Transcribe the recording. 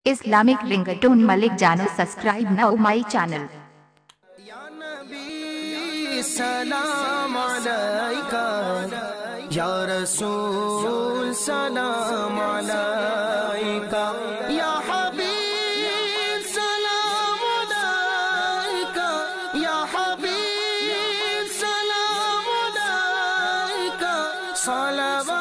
Islamic ringtone Malik Jano subscribe now my channel. या नबी सलाम अलैका, या रसूल सलाम अलैका, या हबीब सलाम अलैका, या हबीब सलाम अलैका, सलावत